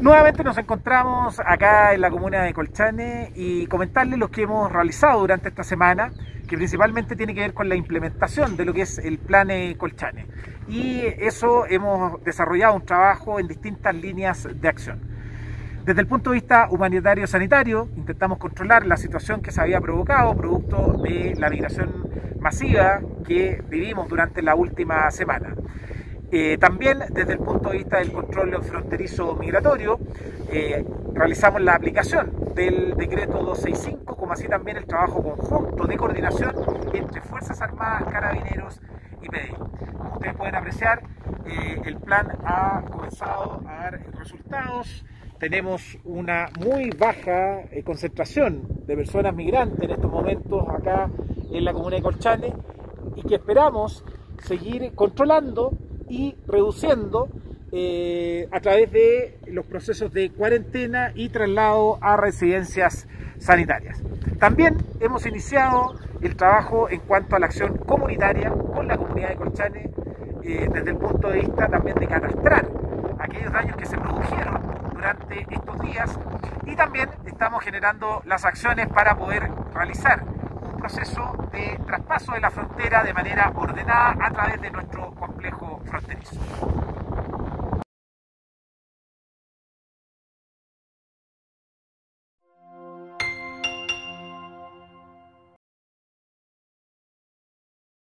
Nuevamente nos encontramos acá en la comuna de Colchane y comentarles lo que hemos realizado durante esta semana, que principalmente tiene que ver con la implementación de lo que es el Plan Colchane. Y eso hemos desarrollado un trabajo en distintas líneas de acción. Desde el punto de vista humanitario-sanitario, intentamos controlar la situación que se había provocado producto de la migración masiva que vivimos durante la última semana. También desde el punto de vista del control fronterizo migratorio, realizamos la aplicación del decreto 265, como así también el trabajo conjunto de coordinación entre Fuerzas Armadas, Carabineros y PDI. Como ustedes pueden apreciar, el plan ha comenzado a dar resultados. Tenemos una muy baja concentración de personas migrantes en estos momentos acá en la comuna de Colchane y que esperamos seguir controlando y reduciendo a través de los procesos de cuarentena y traslado a residencias sanitarias. También hemos iniciado el trabajo en cuanto a la acción comunitaria con la comunidad de Colchane desde el punto de vista también de catastrar aquellos daños que se produjeron durante estos días y también estamos generando las acciones para poder realizar un proceso de traspaso de la frontera de manera ordenada a través de nuestro complejo fronterizo.